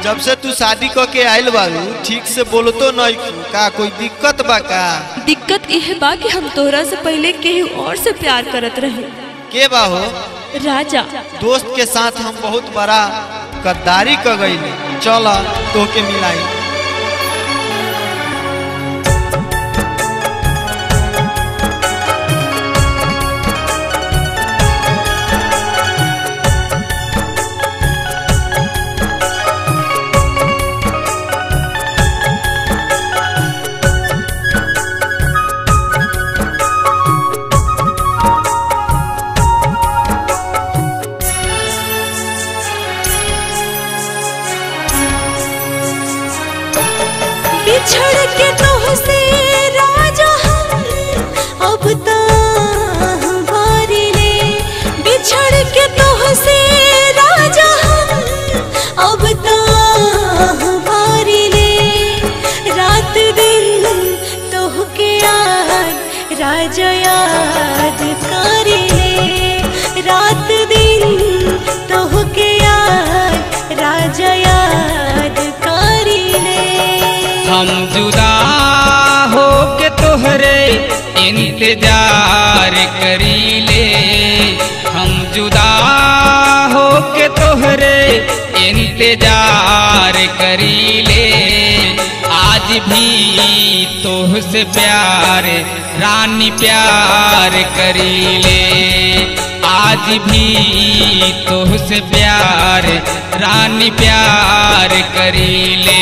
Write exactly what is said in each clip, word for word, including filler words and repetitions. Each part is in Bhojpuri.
जब से तू शादी क के आयल बारू ठीक से बोलतो नहीं का, कोई दिक्कत बा का? दिक्कत यह बा कि हम तोहरा से पहले केहू और से प्यार करत रहे। के बा हो? राजा। दोस्त के साथ हम बहुत बड़ा गद्दारी कर गई। चल तो के मिलाई। बिछड़ के तोहसे राजा हम अब बारी ले, बिछड़ के तोहसे राजा हम अब बारी ले। रात दिन तोह के याद राजा याद करी ले, रात दिन तोह के याद राजा याद करी ले। हम जुदा हो के तोहरे इंतजार करी ले, हम जुदा हो के तोहरे इंतजार करी ले। आज भी तोह से प्यार रानी प्यार करी ले, आज भी तोह से प्यार रानी प्यार करी ले।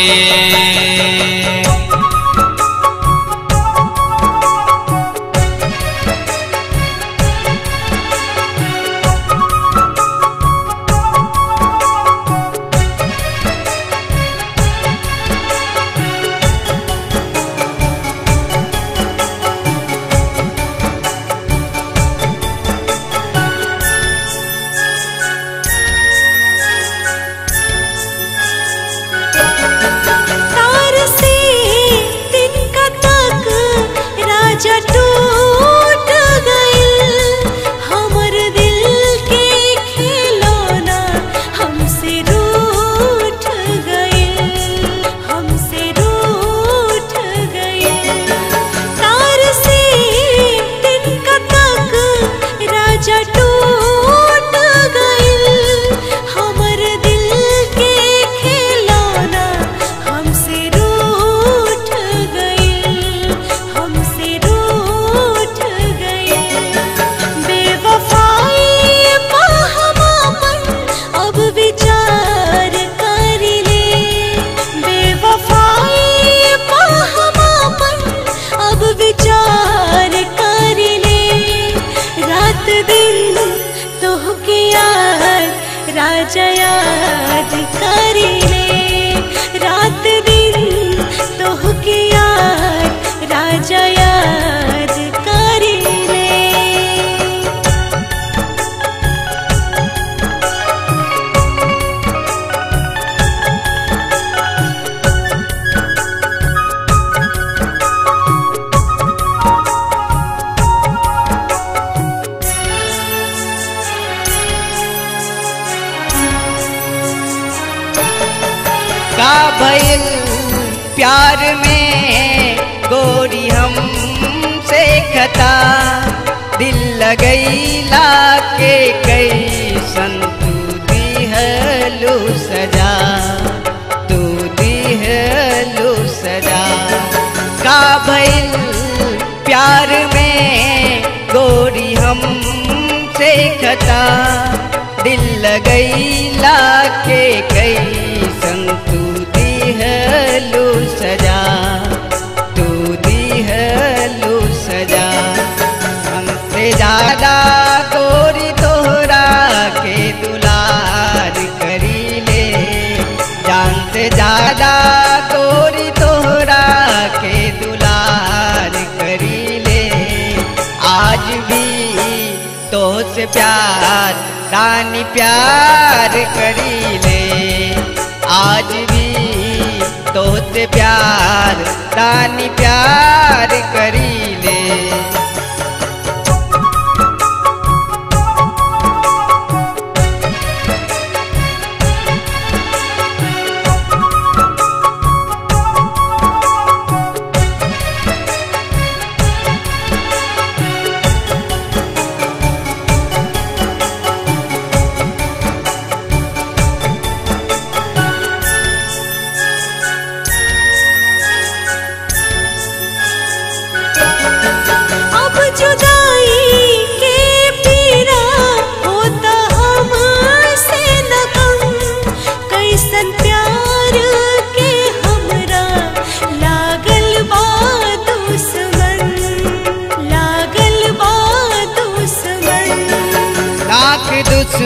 राजा याद करी ले, रात दिन तोह के याद राजा याद करी ले। का भइल प्यार में गोरी हम से खता, दिल लगैला के कैसन तू दिहलू सजा, तू दिहलू सजा। का भइल प्यार में गोरी हम से खता, दिल लगैला के कैसन तू दिहलू सजा, तू दिहलू सजा। हमसे ज्यादा गोरी तोहरा के दुलार करी ले, जान से ज्यादा गोरी तोहरा के दुलार करी ले। आज भी तो से प्यार रानी प्यार करी ले, आज भी तो से प्यार रानी प्यार करी ले।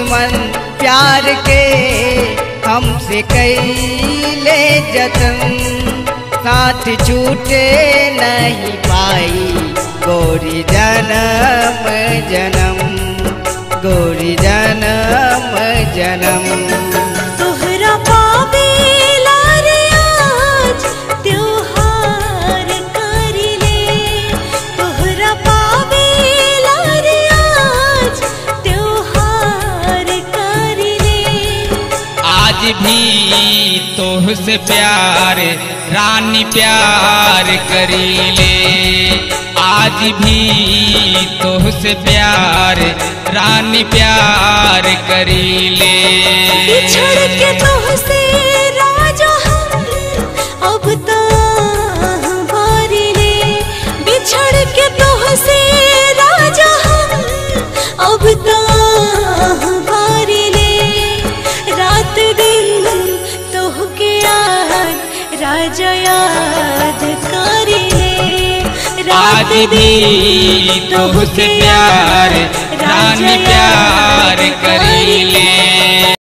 दुश्मन प्यार के हमसे कैले जतन, साथ छूटे नहीं पाई गोरी जन्म जन्म, गोरी जन्म जन्म। तोहरा पावेला रे आज त्योहार करिले, तोहरा पावेला रे आज त्योहार करिले। आज भी तोहसे प्यार रानी प्यार करीले, आज भी तोहसे प्यार रानी प्यार करीले। बिछड़ के तोहसे राजा हम अब तो हारिले, बिछड़ के तोहसे राजा हम अब तो हारिले। रात दिन तोहके याद राजा याद करिले, आज भी तोहसे प्यार रानी प्यार करीले।